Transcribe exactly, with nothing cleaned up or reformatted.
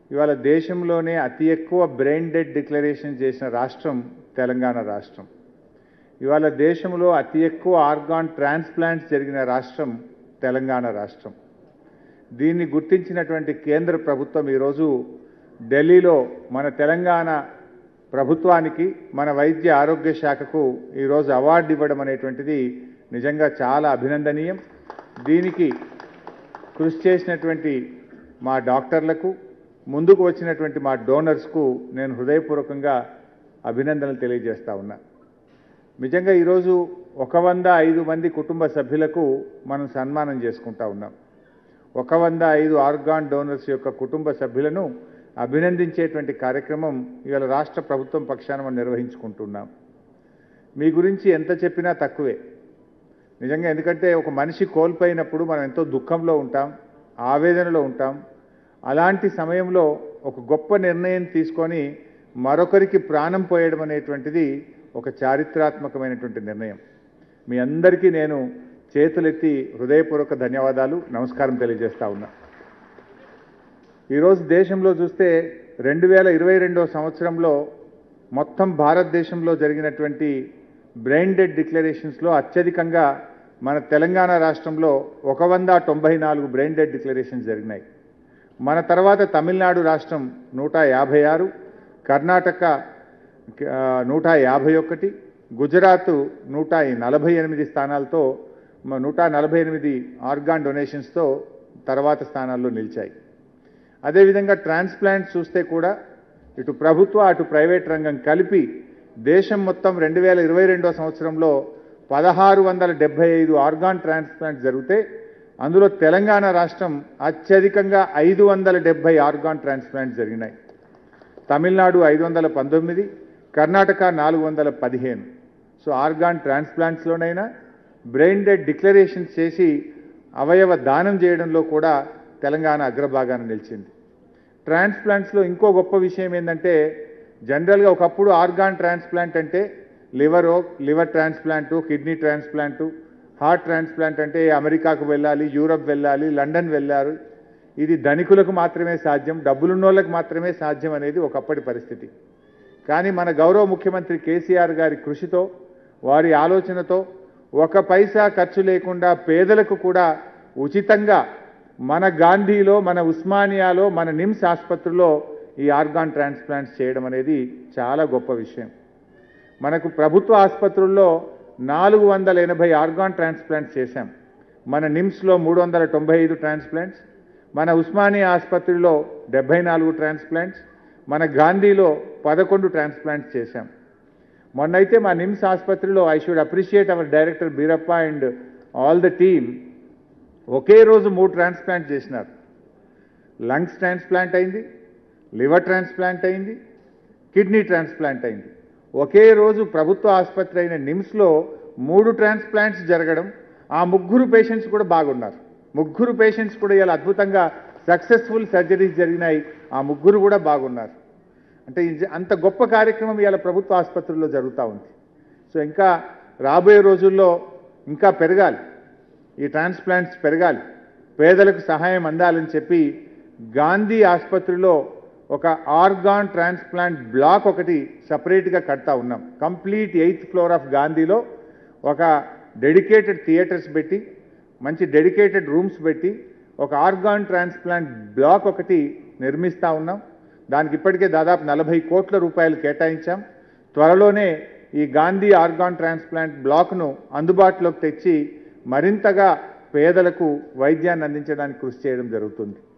ఇవాళ దేశంలోనే అతి ఎక్కువ బ్రెయిన్ డెడ్ డిక్లరేషన్ చేసిన రాష్ట్రం తెలంగాణ రాష్ట్రం. ఇవాళ దేశంలో అతి ఎక్కువ ఆర్గాన్ ట్రాన్స్ప్లాంట్స్ జరిగిన రాష్ట్రం తెలంగాణ రాష్ట్రం. దీన్ని గుర్తించినటువంటి కేంద్ర ప్రభుత్వం ఈరోజు ఢిల్లీలో మన తెలంగాణ ప్రభుత్వానికి మన వైద్య ఆరోగ్య శాఖకు ఈరోజు అవార్డు ఇవ్వడం అనేటువంటిది నిజంగా చాలా అభినందనీయం. దీనికి కృషి చేసినటువంటి మా డాక్టర్లకు, ముందుకు వచ్చినటువంటి మా డోనర్స్కు నేను హృదయపూర్వకంగా అభినందనలు తెలియజేస్తా ఉన్నా. నిజంగా ఈరోజు ఒక వంద ఐదు మంది కుటుంబ సభ్యులకు మనం సన్మానం చేసుకుంటా ఉన్నాం. ఒక వంద ఐదు ఆర్గాన్ డోనర్స్ యొక్క కుటుంబ సభ్యులను అభినందించేటువంటి కార్యక్రమం ఇవాళ రాష్ట్ర ప్రభుత్వం పక్షాన మనం నిర్వహించుకుంటున్నాం. మీ గురించి ఎంత చెప్పినా తక్కువే నిజంగా. ఎందుకంటే ఒక మనిషి కోల్పోయినప్పుడు మనం ఎంతో దుఃఖంలో ఉంటాం, ఆవేదనలో ఉంటాం. అలాంటి సమయంలో ఒక గొప్ప నిర్ణయం తీసుకొని మరొకరికి ప్రాణం పోయడం అనేటువంటిది ఒక చారిత్రాత్మకమైనటువంటి నిర్ణయం. మీ అందరికీ నేను చేతులెత్తి హృదయపూర్వక ధన్యవాదాలు, నమస్కారం తెలియజేస్తా ఉన్నా. ఈరోజు దేశంలో చూస్తే రెండు వేల ఇరవై రెండో సంవత్సరంలో మొత్తం భారతదేశంలో జరిగినటువంటి బ్రెయిన్ డెడ్ డిక్లరేషన్స్లో అత్యధికంగా మన తెలంగాణ రాష్ట్రంలో ఒక వంద తొంభై నాలుగు బ్రెయిన్ డెడ్ డిక్లరేషన్స్ జరిగినాయి. మన తర్వాత తమిళనాడు రాష్ట్రం నూట యాభై ఆరు, కర్ణాటక నూట యాభై ఒకటి, గుజరాత్ నూట నలభై ఎనిమిది స్థానాలతో నూట నలభై ఎనిమిది ఆర్గాన్ డొనేషన్స్తో తర్వాత స్థానాల్లో నిలిచాయి. అదేవిధంగా ట్రాన్స్ప్లాంట్ చూస్తే కూడా ఇటు ప్రభుత్వ అటు ప్రైవేట్ రంగం కలిపి దేశం మొత్తం రెండు వేల ఇరవై రెండో సంవత్సరంలో పదహారు వందల డెబ్బై ఐదు ఆర్గాన్ ట్రాన్స్ప్లాంట్ జరిగితే అందులో తెలంగాణ రాష్ట్రం అత్యధికంగా ఐదు వందల డెబ్బై ఆర్గాన్ ట్రాన్స్ప్లాంట్ జరిగినాయి. తమిళనాడు ఐదు వందల పంతొమ్మిది, కర్ణాటక నాలుగు వందల పదిహేను. సో ఆర్గాన్ ట్రాన్స్ప్లాంట్స్లోనైనా బ్రెయిన్ డెడ్ డిక్లరేషన్స్ చేసి అవయవ దానం చేయడంలో కూడా తెలంగాణ అగ్రభాగాన నిలిచింది. ట్రాన్స్ప్లాంట్స్లో ఇంకో గొప్ప విషయం ఏంటంటే జనరల్గా ఒకప్పుడు ఆర్గాన్ ట్రాన్స్ప్లాంట్ అంటే liver liver transplant, kidney transplant, heart transplant అంటే అమెరికాకు వెళ్ళాలి, యూరప్ వెళ్ళాలి, లండన్ వెళ్ళారు. ఇది ధనికులకు మాత్రమే సాధ్యం, డబ్బులున్నోళ్ళకు మాత్రమే సాధ్యం అనేది ఒకప్పటి పరిస్థితి. కానీ మన గౌరవ ముఖ్యమంత్రి కేసీఆర్ గారి కృషితో, వారి ఆలోచనతో ఒక పైసా ఖర్చు లేకుండా పేదలకు కూడా ఉచితంగా మన గాంధీలో, మన ఉస్మానియాలో, మన నిమ్స్ ఆసుపత్రిలో ఈ ఆర్గాన్ ట్రాన్స్ప్లాంట్స్ చేయడం అనేది చాలా గొప్ప విషయం. మనకు ప్రభుత్వ ఆసుపత్రుల్లో నాలుగు వందల ఎనభై ఆర్గాన్ ట్రాన్స్ప్లాంట్స్ చేశాం. మన నిమ్స్లో మూడు వందల తొంభై ఐదు ట్రాన్స్ప్లాంట్స్, మన ఉస్మానియా ఆసుపత్రిలో డెబ్బై నాలుగు ట్రాన్స్ప్లాంట్స్, మన గాంధీలో పదకొండు ట్రాన్స్ప్లాంట్స్ చేశాం. మొన్నైతే మా నిమ్స్ ఆసుపత్రిలో I should appreciate our director Beerappa and all the team ఒకే రోజు మూడు ట్రాన్స్ప్లాంట్ చేసినారు. లంగ్స్ ట్రాన్స్ప్లాంట్ అయింది, లివర్ ట్రాన్స్ప్లాంట్ అయింది, కిడ్నీ ట్రాన్స్ప్లాంట్ అయింది. ఒకే రోజు ప్రభుత్వ ఆసుపత్రి అయిన నిమ్స్లో మూడు ట్రాన్స్ప్లాంట్స్ జరగడం, ఆ ముగ్గురు పేషెంట్స్ కూడా బాగున్నారు. ముగ్గురు పేషెంట్స్ కూడా ఇలా అద్భుతంగా సక్సెస్ఫుల్ సర్జరీస్ జరిగినాయి, ఆ ముగ్గురు కూడా బాగున్నారు. అంటే అంత గొప్ప కార్యక్రమం ఇవాళ ప్రభుత్వ ఆసుపత్రుల్లో జరుగుతూ ఉంది. సో ఇంకా రాబోయే రోజుల్లో ఇంకా పెరగాలి, ఈ ట్రాన్స్ప్లాంట్స్ పెరగాలి, పేదలకు సహాయం అందాలని చెప్పి గాంధీ ఆసుపత్రిలో ఒక ఆర్గాన్ ట్రాన్స్ప్లాంట్ బ్లాక్ ఒకటి సపరేట్గా కడతా ఉన్నాం. కంప్లీట్ ఎయిత్ ఫ్లోర్ ఆఫ్ గాంధీలో ఒక డెడికేటెడ్ థియేటర్స్ పెట్టి, మంచి డెడికేటెడ్ రూమ్స్ పెట్టి ఒక ఆర్గాన్ ట్రాన్స్ప్లాంట్ బ్లాక్ ఒకటి నిర్మిస్తూ ఉన్నాం. దానికి ఇప్పటికే దాదాపు నలభై కోట్ల రూపాయలు కేటాయించాం. త్వరలోనే ఈ గాంధీ ఆర్గాన్ ట్రాన్స్ప్లాంట్ బ్లాక్ను అందుబాటులోకి తెచ్చి మరింతగా పేదలకు వైద్యాన్ని అందించడానికి కృషి చేయడం జరుగుతుంది.